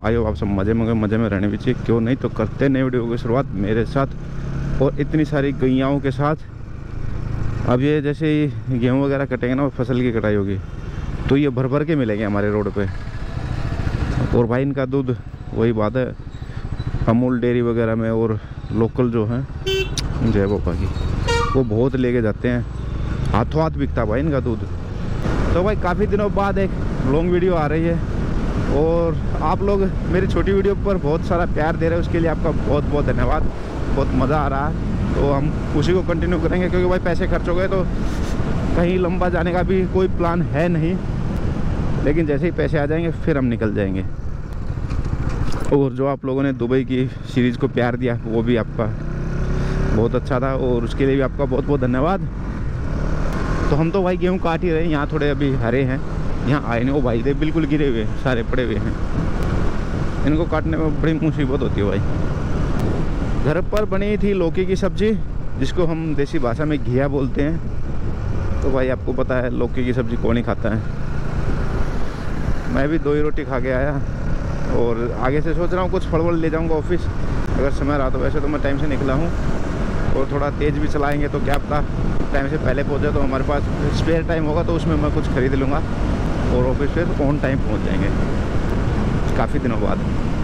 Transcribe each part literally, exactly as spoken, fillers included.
आयो आप सब मज़े में मज़े में रहने भी चाहिए, क्यों नहीं। तो करते नए वीडियो की शुरुआत मेरे साथ और इतनी सारी गैयाओं के साथ। अब ये जैसे ही गेहूँ वगैरह कटेंगे ना, फसल की कटाई होगी, तो ये भर भर के मिलेंगे हमारे रोड पे। और भाई इनका दूध वही बात है, अमूल डेयरी वगैरह में और लोकल जो है जय बोपा की, वो बहुत लेके जाते हैं, हाथों हाथ बिकता भाई इनका दूध। तो भाई काफ़ी दिनों बाद एक लॉन्ग वीडियो आ रही है और आप लोग मेरी छोटी वीडियो पर बहुत सारा प्यार दे रहे हैं, उसके लिए आपका बहुत बहुत धन्यवाद। बहुत मज़ा आ रहा है, तो हम उसी को कंटिन्यू करेंगे, क्योंकि भाई पैसे खर्च हो गए तो कहीं लंबा जाने का भी कोई प्लान है नहीं। लेकिन जैसे ही पैसे आ जाएंगे फिर हम निकल जाएंगे। और जो आप लोगों ने दुबई की सीरीज़ को प्यार दिया वो भी आपका बहुत अच्छा था, और उसके लिए भी आपका बहुत बहुत धन्यवाद। तो हम तो भाई गेहूँ काट ही रहे हैं, यहाँ थोड़े अभी हरे हैं, यहाँ आए नहीं। वो भाई थे बिल्कुल गिरे हुए सारे पड़े हुए हैं, इनको काटने में बड़ी मुसीबत होती है भाई। घर पर बनी थी लौकी की सब्ज़ी, जिसको हम देसी भाषा में घिया बोलते हैं। तो भाई आपको पता है लौकी की सब्ज़ी कौन ही खाता है। मैं भी दो ही रोटी खा के आया, और आगे से सोच रहा हूँ कुछ फल वल ले जाऊँगा ऑफिस अगर समय रहा तो। वैसे तो मैं टाइम से निकला हूँ, और थोड़ा तेज़ भी चलाएँगे तो क्या पता टाइम से पहले पहुँचे, तो हमारे पास स्पेयर टाइम होगा तो उसमें मैं कुछ खरीद लूँगा और ऑफिस पे ऑन टाइम पहुँच जाएंगे काफ़ी दिनों बाद।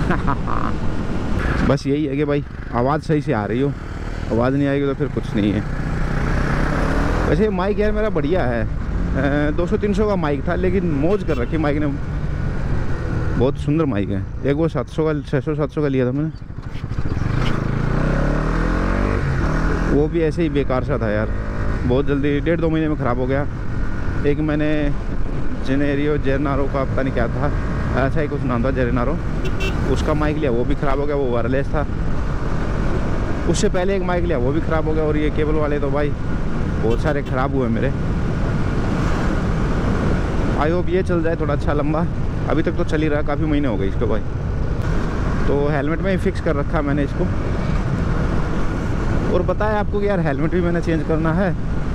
बस यही है कि भाई आवाज़ सही से आ रही हो, आवाज़ नहीं आएगी तो फिर कुछ नहीं है। वैसे माइक यार मेरा बढ़िया है, दो सौ तीन सौ का माइक था, लेकिन मौज कर रखी माइक ने, बहुत सुंदर माइक है। एक वो सात सौ का छः सौ सात सौ का लिया था मैंने, वो भी ऐसे ही बेकार सा था यार, बहुत जल्दी डेढ़ दो महीने में ख़राब हो गया। एक मैंने जेनेरियो जेरनारो का पता नहीं क्या था, ऐसा ही कुछ नाम था जेरनारो, उसका माइक लिया वो भी ख़राब हो गया, वो वायरलेस था। उससे पहले एक माइक लिया वो भी ख़राब हो गया। और ये केबल वाले तो भाई बहुत सारे ख़राब हुए मेरे। आई होप ये चल जाए थोड़ा अच्छा लंबा, अभी तक तो चल ही रहा, काफ़ी महीने हो गए इसको भाई। तो हेलमेट में ही फिक्स कर रखा मैंने इसको। और बताया आपको कि यार हेलमेट भी मैंने चेंज करना है,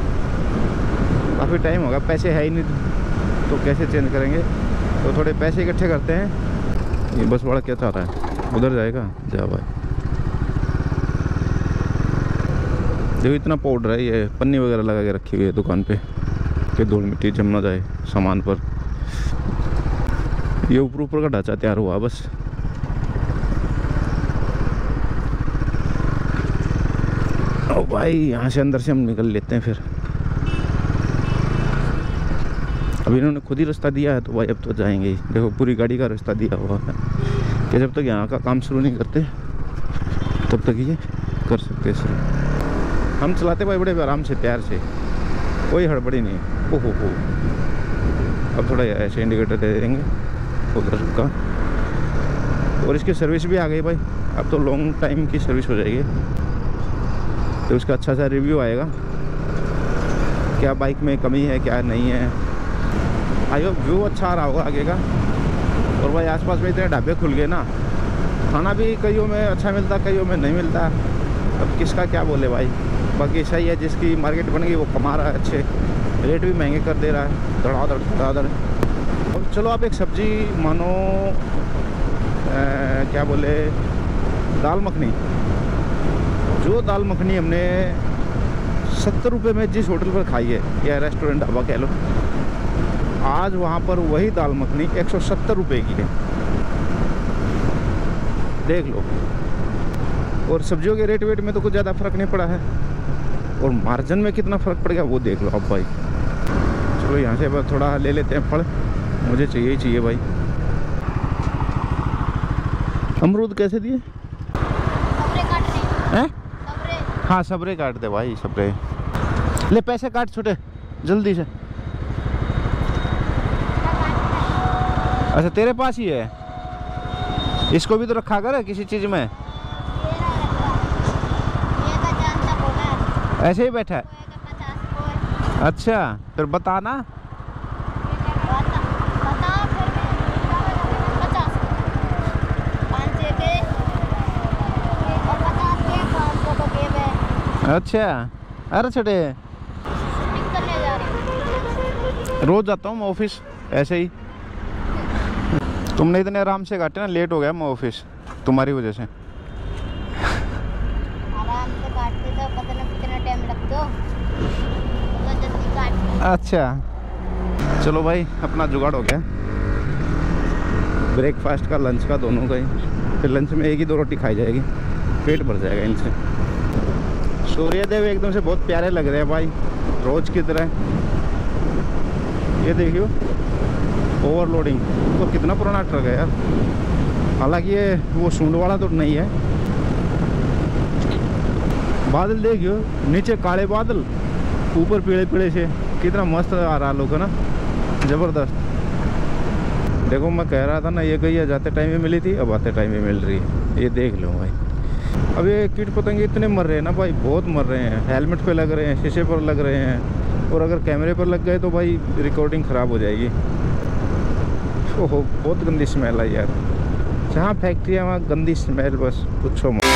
काफ़ी टाइम होगा, पैसे है ही नहीं तो कैसे चेंज करेंगे। तो थोड़े पैसे इकट्ठे करते हैं। ये बस वाला क्या चाह रहा है, उधर जाएगा जा भाई। देखो इतना पाउडर है, ये पन्नी वगैरह लगा के रखी हुई है दुकान पे कि धूल मिट्टी जम ना जाए सामान पर। ये ऊपर ऊपर का ढांचा तैयार हुआ बस। ओ भाई यहाँ से अंदर से हम निकल लेते हैं फिर। अब इन्होंने खुद ही रास्ता दिया है तो भाई अब तो जाएंगे ही। देखो पूरी गाड़ी का रास्ता दिया हुआ है कि जब तक यहाँ का काम शुरू नहीं करते तब तक ये कर सकते शुरू। हम चलाते भाई बड़े आराम से प्यार से, कोई हड़बड़ी नहीं। ओहो हो, अब थोड़ा ऐसे इंडिकेटर दे देंगे उधर का। और इसकी सर्विस भी आ गई भाई, अब तो लॉन्ग टाइम की सर्विस हो जाएगी, तो उसका अच्छा सा रिव्यू आएगा क्या बाइक में कमी है क्या नहीं है। आई होप व्यू अच्छा आ रहा होगा आगे का। और भाई आसपास में इतने ढाबे खुल गए ना, खाना भी कईयों में अच्छा मिलता कईयों में नहीं मिलता। अब किसका क्या बोले भाई, बाकी सही है, जिसकी मार्केट बन गई वो कमा रहा है अच्छे, रेट भी महंगे कर दे रहा है धड़ाधड़ धड़ाधड़। अब चलो आप एक सब्जी मानो आ, क्या बोले दाल मखनी, जो दाल मखनी हमने सत्तर रुपये में जिस होटल पर खाई है या रेस्टोरेंट ढाबा कह लो, आज वहाँ पर वही दाल मखनी एक सौ सत्तर रुपये की है, देख लो। और सब्जियों के रेट वेट में तो कुछ ज़्यादा फर्क नहीं पड़ा है, और मार्जिन में कितना फ़र्क पड़ गया वो देख लो अब भाई। चलो यहाँ से बस थोड़ा ले लेते हैं फल, मुझे चाहिए ही चाहिए भाई। अमरूद कैसे दिए हैं? हाँ सबरे काट दे भाई, सबरे ले, पैसे काट छोटे जल्दी से। अच्छा तेरे पास ही है, इसको भी तो रखा कर किसी चीज़ में। ऐसे ही बैठा है? अच्छा फिर बताना। अच्छा अरे छोटे रोज जाता हूँ मैं ऑफिस ऐसे ही। तुमने इतने आराम से काटे ना, लेट हो गया मैं ऑफिस तुम्हारी वजह से। आराम से काटते तो पता नहीं कितना टाइम लग दो, तो जल्दी काट। अच्छा चलो भाई, अपना जुगाड़ हो गया ब्रेकफास्ट का, लंच का, दोनों का ही। फिर लंच में एक ही दो रोटी खाई जाएगी, पेट भर जाएगा इनसे। सूर्यदेव एकदम से बहुत प्यारे लग रहे हैं भाई, रोज की तरह। ये देखियो ओवरलोडिंग, तो कितना पुराना ट्रक है यार। हालांकि ये वो सूंड वाला तो नहीं है। बादल देखियो, नीचे काले बादल, ऊपर पीले पीले से, कितना मस्त आ रहा लोग है ना, ज़बरदस्त। देखो मैं कह रहा था ना, ये गैया जाते टाइम में मिली थी, अब आते टाइम में मिल रही है। ये देख लो भाई, अब ये कीट पतंगे इतने मर रहे हैं ना भाई, बहुत मर रहे हैं। हेलमेट पे लग रहे हैं, शीशे पर लग रहे हैं, और अगर कैमरे पर लग गए तो भाई रिकॉर्डिंग ख़राब हो जाएगी। ओहो बहुत गंदी स्मेल आई यार, जहाँ फैक्ट्री है वहाँ गंदी स्मेल, बस पूछो मत।